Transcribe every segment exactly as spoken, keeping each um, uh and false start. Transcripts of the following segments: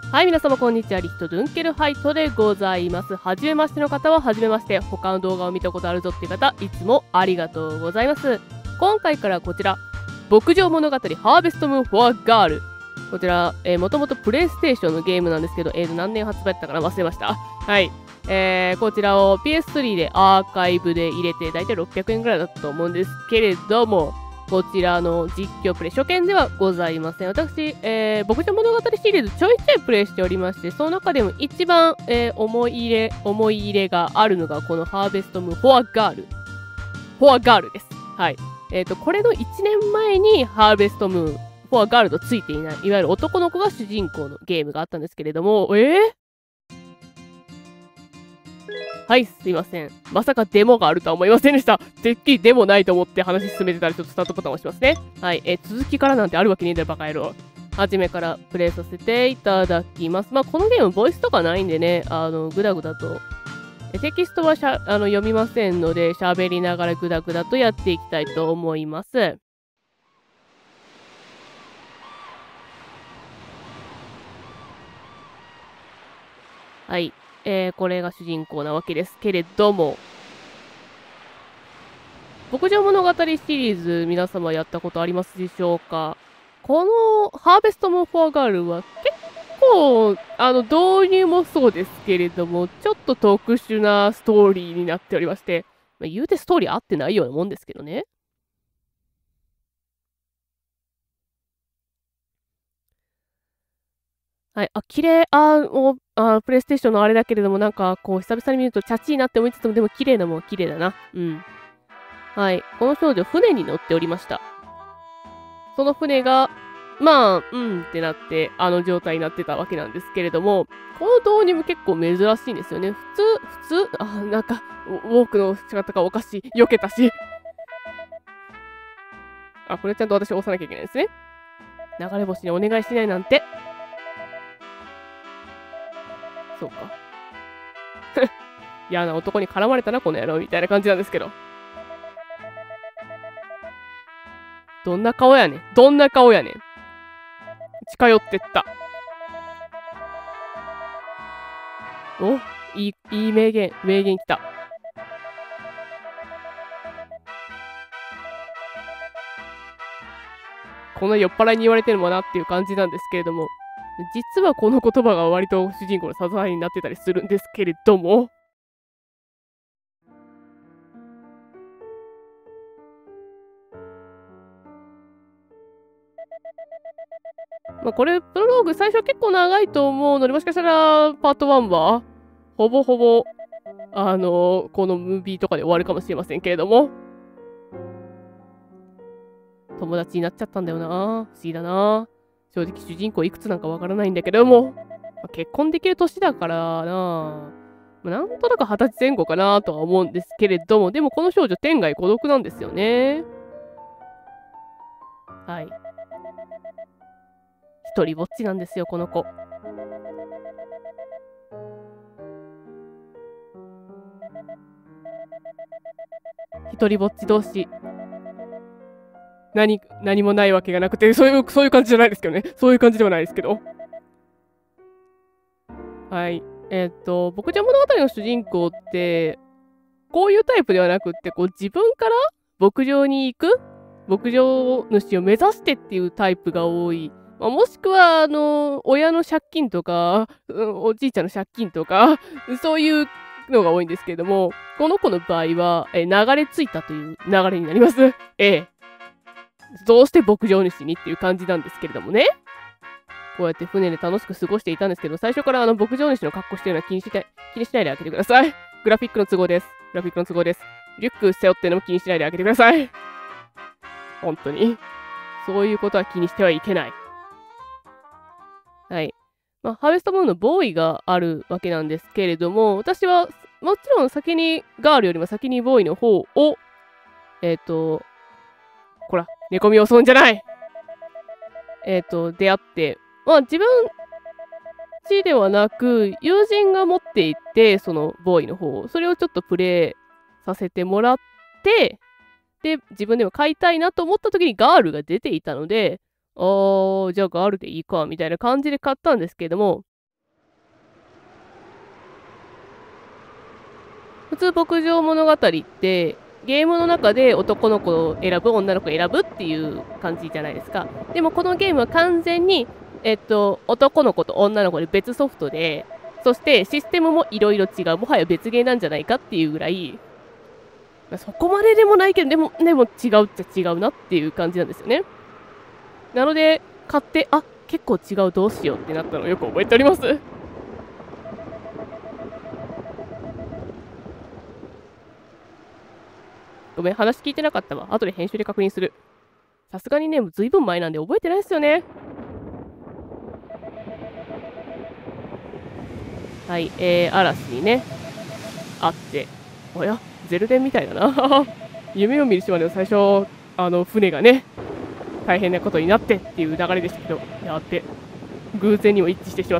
はい、皆様こんにちは。リヒトドゥンケルハイトでございます。はじめましての方ははじめまして。他の動画を見たことあるぞっていう方、いつもありがとうございます。今回からこちら、牧場物語ハーベストムーンフォアガール。こちら、えー、もともとプレイステーションのゲームなんですけど、えーと、何年発売だったかな忘れました。はい。えー、こちらを ピーエススリー でアーカイブで入れて、だいたいろっぴゃくえんぐらいだったと思うんですけれども、こちらの実況プレイ、初見ではございません。私、えー、牧場物語シリーズちょいちょいプレイしておりまして、その中でも一番、えー、思い入れ、思い入れがあるのが、このハーベストムーンフォアガール。フォアガールです。はい。えっと、これのいちねんまえにハーベストムーン、フォアガールとついていない、いわゆる男の子が主人公のゲームがあったんですけれども、えー、はい、すいません。まさかデモがあるとは思いませんでした。てっきりデモないと思って話進めてたらちょっとスタートボタンを押しますね。はい、えー、続きからなんてあるわけねえんだよ、バカ野郎。初めからプレイさせていただきます。まあ、このゲーム、ボイスとかないんでね、あの、ぐだぐだと。テキストはしゃあの読みませんので、喋りながらぐだぐだとやっていきたいと思います。はい。えー、これが主人公なわけですけれども、牧場物語シリーズ皆様やったことありますでしょうか？このハーベストムーンフォアガールは結構、あの、導入もそうですけれども、ちょっと特殊なストーリーになっておりまして、まあ、言うてストーリー合ってないようなもんですけどね。はい、あ、綺麗、あー、もう、あー、プレイステーションのあれだけれども、なんか、こう、久々に見ると、チャチいなって思いつつも、でも綺麗なもん、綺麗だな。うん。はい。この少女、船に乗っておりました。その船が、まあ、うんってなって、あの状態になってたわけなんですけれども、この導入も結構珍しいんですよね。普通、普通、あ、なんか、ウォークの仕方がおかしい。避けたし。あ、これちゃんと私押さなきゃいけないですね。流れ星にお願いしないなんて。そうか。嫌な男に絡まれたな、この野郎、みたいな感じなんですけど。どんな顔やねん。どんな顔やねん。近寄ってった。お、いい、いい名言、名言きた。この酔っ払いに言われてるもなっていう感じなんですけれども、実はこの言葉が割と主人公の支えになってたりするんですけれども、まあ、これ、プロローグ最初結構長いと思うので、もしかしたらパートワンは、ほぼほぼ、あのー、このムービーとかで終わるかもしれませんけれども、友達になっちゃったんだよな。不思議だな。正直主人公いくつなんかわからないんだけども、まあ、結婚できる年だからな。まあ、なんとなく二十歳前後かなとは思うんですけれども、でもこの少女天涯孤独なんですよね。はい。一人ぼっちなんですよ、この子。一人ぼっち同士。何、何もないわけがなくて、そういう、そういう感じじゃないですけどね。そういう感じではないですけど。はい。えーっと、牧場物語の主人公って、こういうタイプではなくって、こう自分から牧場に行く牧場主を目指してっていうタイプが多い。まあ、もしくは、あの、親の借金とか、うん、おじいちゃんの借金とか、そういうのが多いんですけれども、この子の場合は、え流れ着いたという流れになります。ええ。どうして牧場主にっていう感じなんですけれどもね。こうやって船で楽しく過ごしていたんですけど、最初からあの牧場主の格好してるのは気にしない、気にしないであげてください。グラフィックの都合です。グラフィックの都合です。リュック背負ってるのも気にしないであげてください。本当に。そういうことは気にしてはいけない。はい。まあ、ハーベストムーンのボーイがあるわけなんですけれども、私はもちろん先にガールよりも先にボーイの方を、えっ、ー、と、こら、寝込みを襲うんじゃないえっ、ー、と、出会って、まあ自分ちではなく、友人が持っていて、そのボーイの方を、それをちょっとプレイさせてもらって、で、自分でも買いたいなと思った時にガールが出ていたので、あー、じゃあガールでいいか、みたいな感じで買ったんですけれども、 普通牧場物語ってゲームの中で男の子を選ぶ女の子を選ぶっていう感じじゃないですか。でもこのゲームは完全に、えっと、男の子と女の子で別ソフトで、そしてシステムもいろいろ違う、もはや別ゲーなんじゃないかっていうぐらい、そこまででもないけど、でも、でも違うっちゃ違うなっていう感じなんですよね。なので、買って、あ、結構違う、どうしようってなったのをよく覚えております。ごめん、話聞いてなかったわ。後で編集で確認する。さすがにね、もうずいぶん前なんで覚えてないですよね。はい、えー、嵐にね、あって、おや、ゼルデンみたいだな。夢を見る島では最初、あの、船がね、大変なことになってっていう流れでしたけど、やって、偶然にも一致してしまった。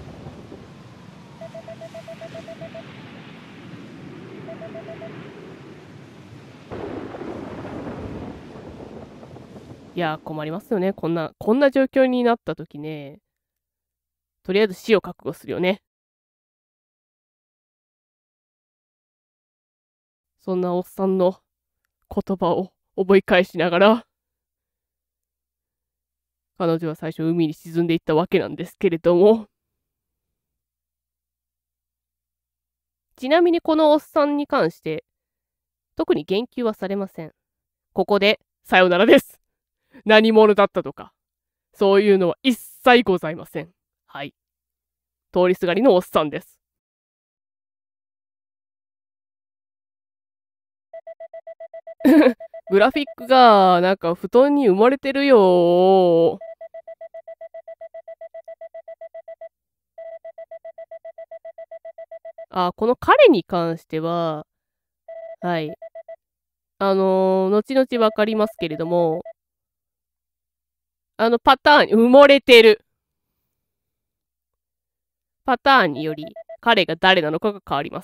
いやー、困りますよね。こんな、こんな状況になった時ね、とりあえず死を覚悟するよね。そんなおっさんの言葉を思い返しながら、彼女は最初海に沈んでいったわけなんですけれども、ちなみにこのおっさんに関して、特に言及はされません。ここで、さよならです。何者だったとか、そういうのは一切ございません。はい。通りすがりのおっさんです。グラフィックが、なんか布団に埋もれてるよー。あ、この彼に関しては、はい。あのー、後々わかりますけれども、あのパターン、埋もれてる。パターンにより、彼が誰なのかが変わります。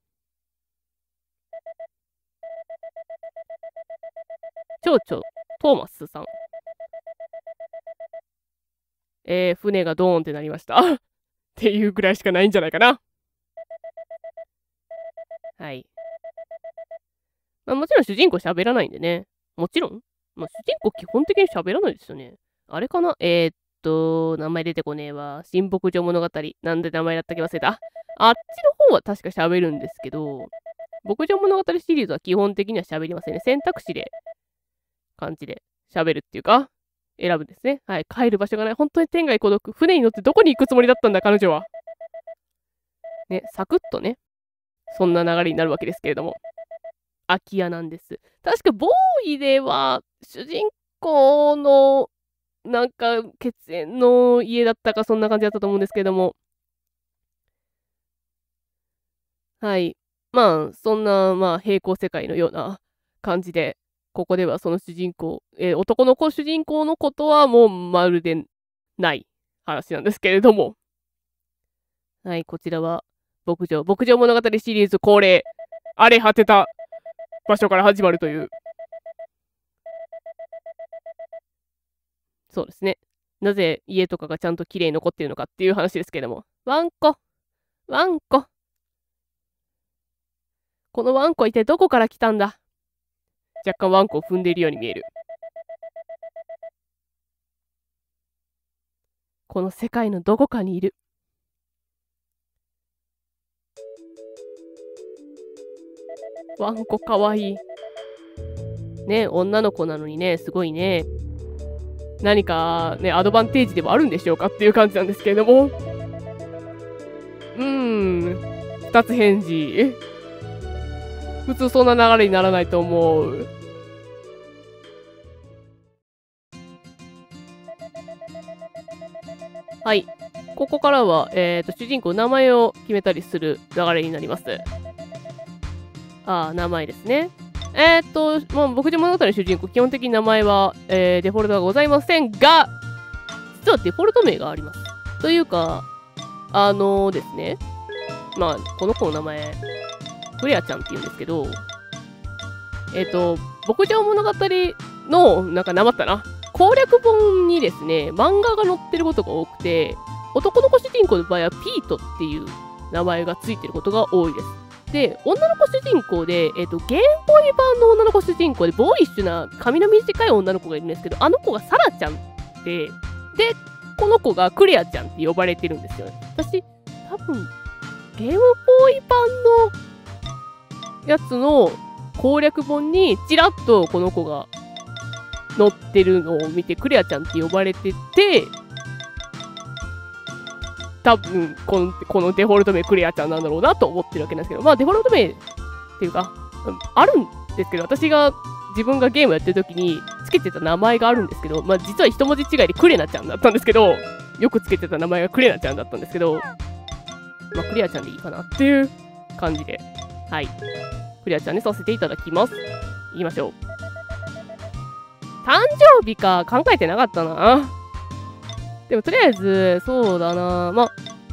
蝶々、トーマスさん。えー、船がドーンってなりました。っていうぐらいしかないんじゃないかな。はい。まあ、もちろん主人公喋らないんでね。もちろん。まあ、主人公基本的に喋らないですよね。あれかなえー、っと、名前出てこねえわ。新牧場物語。なんで名前だったっけ忘れた。あっちの方は確か喋るんですけど、牧場物語シリーズは基本的には喋りませんね。選択肢で、感じで喋るっていうか、選ぶんですね。はい。帰る場所がない。本当に天涯孤独。船に乗ってどこに行くつもりだったんだ、彼女は。ね、サクッとね、そんな流れになるわけですけれども。空き家なんです。確か、ボーイでは、主人公の、なんか、血縁の家だったか、そんな感じだったと思うんですけれども。はい。まあ、そんな、まあ、平行世界のような感じで、ここではその主人公、えー、男の子主人公のことはもうまるでない話なんですけれども。はい、こちらは、牧場、牧場物語シリーズ恒例、荒れ果てた場所から始まるという。そうですね。なぜ家とかがちゃんと綺麗に残っているのかっていう話ですけれども。ワンコ、ワンコ。このワンコは一体どこから来たんだ？若干ワンコを踏んでいるように見える。この世界のどこかにいる。ワンコかわいい。ね、女の子なのにね、すごいね。何かね、アドバンテージでもあるんでしょうかっていう感じなんですけれども。うーん、二つ返事。普通そんな流れにならないと思う。はい。ここからは、えっと、主人公、名前を決めたりする流れになります。ああ、名前ですね。えっと、まあ、牧場物語の主人公、基本的に名前は、えー、デフォルトはございませんが、実はデフォルト名があります。というか、あのー、ですね、まあ、この子の名前、フレアちゃんって言うんですけど、えっと、牧場物語の、なんかなまったな、攻略本にですね、漫画が載ってることが多くて、男の子主人公の場合はピートっていう名前がついてることが多いです。 で、女の子主人公で、えっと、ゲームボーイ版の女の子主人公で、ボーイッシュな髪の短い女の子がいるんですけど、あの子がサラちゃんで、で、この子がクレアちゃんって呼ばれてるんですよね。私、多分、ゲームボーイ版のやつの攻略本に、ちらっとこの子が載ってるのを見て、クレアちゃんって呼ばれてて、多分この、このデフォルト名クレアちゃんなんだろうなと思ってるわけなんですけど、まあデフォルト名っていうか、あるんですけど、私が自分がゲームやってる時につけてた名前があるんですけど、まあ実は一文字違いでクレナちゃんだったんですけど、よくつけてた名前がクレナちゃんだったんですけど、まあクレアちゃんでいいかなっていう感じで、はい。クレアちゃんにさせていただきます。いきましょう。誕生日か、考えてなかったな。でもとりあえず、そうだな。まあ、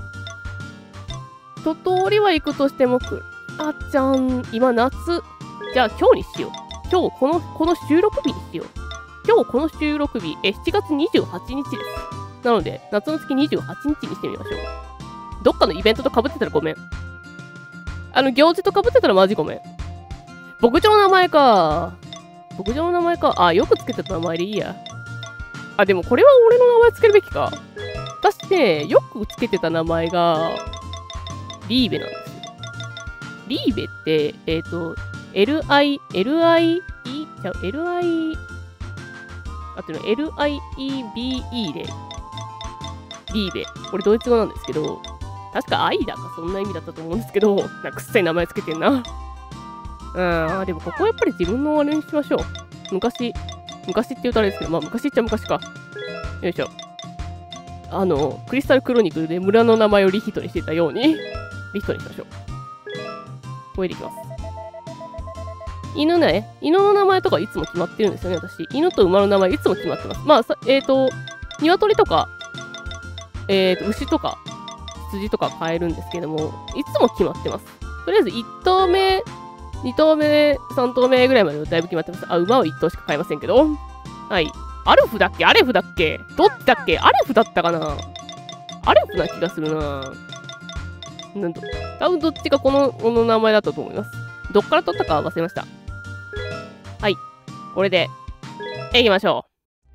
一通りは行くとしても、クレアちゃん、今夏。じゃあ今日にしよう。今日この、この収録日にしよう。今日この収録日、え、しちがつにじゅうはちにちです。なので、夏の月にじゅうはちにちにしてみましょう。どっかのイベントと被ってたらごめん。あの、行事と被ってたらマジごめん。牧場の名前か。牧場の名前か。あ、よくつけてた名前でいいや。あ、でもこれは俺の名前つけるべきか。私ね、よくつけてた名前が、リーベなんですよ。リーベって、えっと、エルアイ、エルアイイー、じゃあ エルアイ、あとの エルアイイービーイー で、リーベ。これドイツ語なんですけど、確か愛だかそんな意味だったと思うんですけど、なんかくっさい名前つけてんな。うん、あ、でもここはやっぱり自分のあれにしましょう。昔、昔って言うとあれですけど、まあ昔っちゃ昔か。よいしょ。あの、クリスタルクロニクルで村の名前をリヒトにしてたように、リヒトにしましょう。これでいきます。犬ね、犬の名前とかいつも決まってるんですよね、私。犬と馬の名前いつも決まってます。まあ、さえっと、鶏とか、えっと、牛とか、羊とか変えるんですけども、いつも決まってます。とりあえずいち頭目、に頭目、さん頭目ぐらいまでだいぶ決まってます。あ、馬はいち頭しか買えませんけど。はい。アルフだっけアレフだっけどっちだっけアレフだったかなアレフな気がするななんと、多分どっちかこの、この名前だったと思います。どっから取ったか忘れました。はい。これで、行きましょ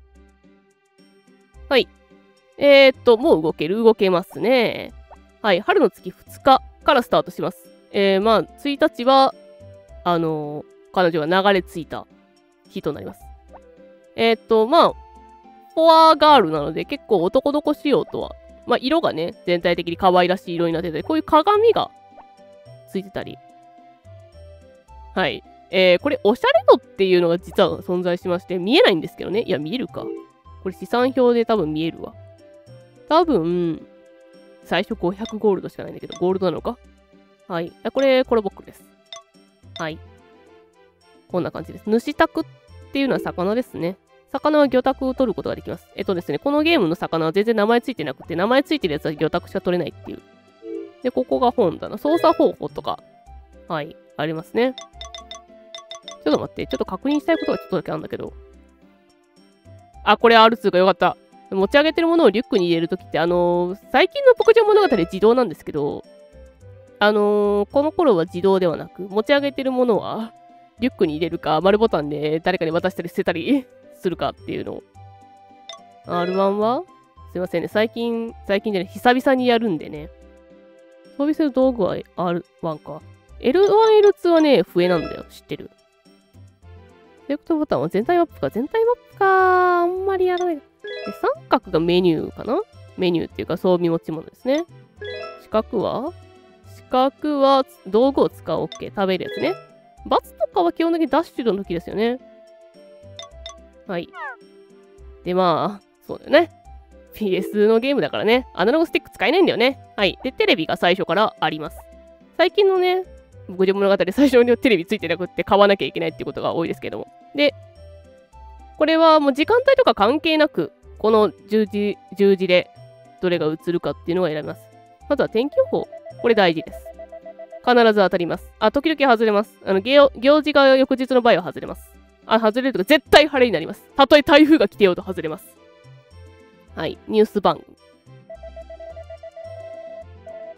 う。はい。えー、っと、もう動ける動けますね。はい。春の月ふつかからスタートします。えー、まあ、ついたちは、あのー、彼女が流れ着いた日となります。えー、っと、まあ、フォアガールなので結構男の子仕様とは、まあ、色がね、全体的に可愛らしい色になってて、こういう鏡がついてたり。はい。えー、これ、おしゃれ度っていうのが実は存在しまして、見えないんですけどね。いや、見えるか。これ、試算表で多分見えるわ。多分、最初ごひゃくゴールドしかないんだけど、ゴールドなのかはい。これ、コロボックです。はい。こんな感じです。主宅っていうのは魚ですね。魚は魚拓を取ることができます。えっとですね、このゲームの魚は全然名前ついてなくて、名前ついてるやつは魚拓しか取れないっていう。で、ここが本棚。操作方法とか、はい、ありますね。ちょっと待って、ちょっと確認したいことがちょっとだけあるんだけど。あ、これ アールツー がよかった。持ち上げてるものをリュックに入れるときって、あのー、最近の牧場物語で自動なんですけど、あのー、この頃は自動ではなく、持ち上げてるものは、リュックに入れるか、丸ボタンで誰かに渡したり捨てたりするかっていうのを。アールワン はすいませんね。最近、最近じゃない、久々にやるんでね。装備する道具は アールワン か。エルワン、エルツー はね、笛なんだよ。知ってる。セレクトボタンは全体マップか。全体マップか。あんまりやらない。で、三角がメニューかなメニューっていうか装備持ち物ですね。四角は四角は道具を使う OK。食べるやつね。バツとかは基本的にダッシュの時ですよね。はい。で、まあ、そうだよね。ピーエス のゲームだからね。アナログスティック使えないんだよね。はい。で、テレビが最初からあります。最近のね、牧場物語で最初にテレビついてなくって買わなきゃいけないっていうことが多いですけども。で、これはもう時間帯とか関係なく、この十字、十字でどれが映るかっていうのが選べます。まずは天気予報。これ大事です。必ず当たります。あ、時々外れます。あの、行事が翌日の場合は外れます。あ、外れるとか絶対晴れになります。たとえ台風が来てようと外れます。はい。ニュース番組。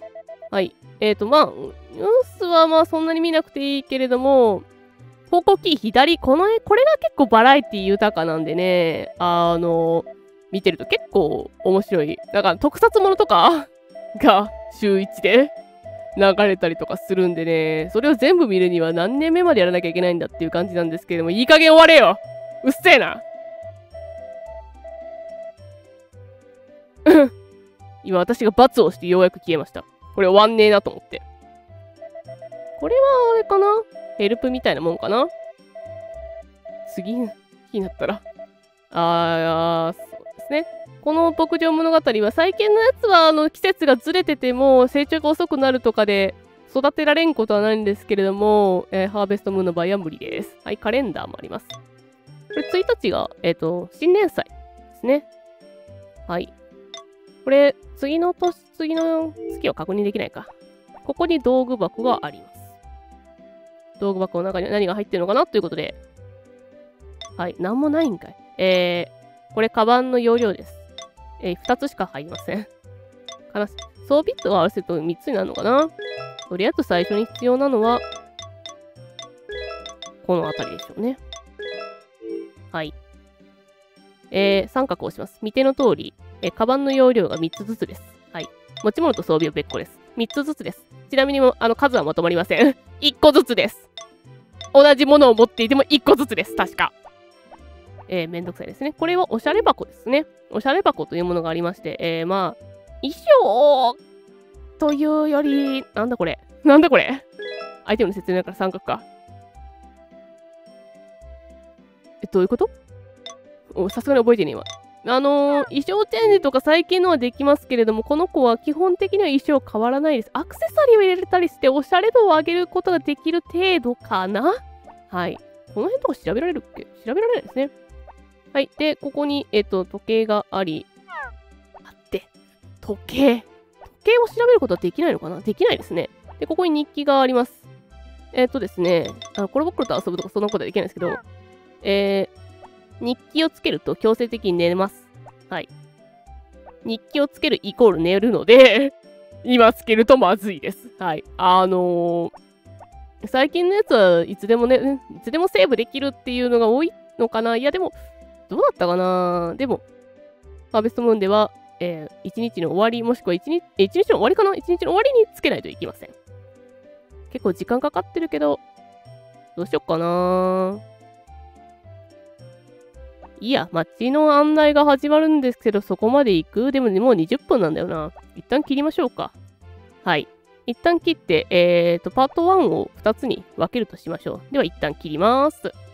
はい。えっ、ー、と、まあ、ニュースはまあそんなに見なくていいけれども、方向キー左、この絵、これが結構バラエティ豊かなんでね、あの、見てると結構面白い。だから特撮ものとかが週いちで流れたりとかするんでね、それを全部見るには何年目までやらなきゃいけないんだっていう感じなんですけれども、いい加減終われようっせえな今私が罰をしてようやく消えました。これ終わんねえなと思って。これはあれかな？ヘルプみたいなもんかな？次の日になったら。あー、そうですね。この牧場物語は最近のやつはあの季節がずれてても成長が遅くなるとかで育てられんことはないんですけれども、えー、ハーベストムーンの場合は無理です。はい、カレンダーもあります。これついたちが、えっと、新年祭ですね。はい。これ、次の年、次の月を確認できないか。ここに道具箱があります。道具箱の中に何が入ってるのかなということで。はい、なんもないんかい。えー、これ、カバンの容量です。えー、ふたつしか入りません。悲しい。装備と合わせるとみっつになるのかな？とりあえず最初に必要なのは、この辺りでしょうね。はい。えー、三角を押します。見ての通り、えー、カバンの容量がみっつずつです。はい。持ち物と装備は別個です。みっつずつです。ちなみにも、あの、数はまとまりません。いっこずつです。同じものを持っていてもいっこずつです。確か。えー、めんどくさいですね。これはおしゃれ箱ですね。おしゃれ箱というものがありまして、えー、まあ、衣装というより、なんだこれ。なんだこれ。アイテムの説明だから三角か。え、どういうこと？さすがに覚えてねえわ。あのー、衣装チェンジとか最近のはできますけれども、この子は基本的には衣装変わらないです。アクセサリーを入れたりして、おしゃれ度を上げることができる程度かな？はい。この辺とか調べられるっけ？調べられないですね。はい。で、ここに、えっと、時計があり、あって、時計。時計を調べることはできないのかな？できないですね。で、ここに日記があります。えっとですね、あのコロボックロと遊ぶとかそんなことはできないんですけど、えー、日記をつけると強制的に寝ます。はい。日記をつけるイコール寝るので、今つけるとまずいです。はい。あのー、最近のやつはいつでもね、いつでもセーブできるっていうのが多いのかな？いや、でも、どうだったかな？でも、ハーベストムーンでは、えー、いちにちの終わり、もしくは1日、え、いちにちの終わりかな？ いち 日の終わりにつけないといけません。結構時間かかってるけど、どうしよっかないいや、街の案内が始まるんですけど、そこまで行く？でも、もうにじゅっぷんなんだよな。一旦切りましょうか。はい。一旦切って、えーと、パートワンをふたつに分けるとしましょう。では、一旦切ります。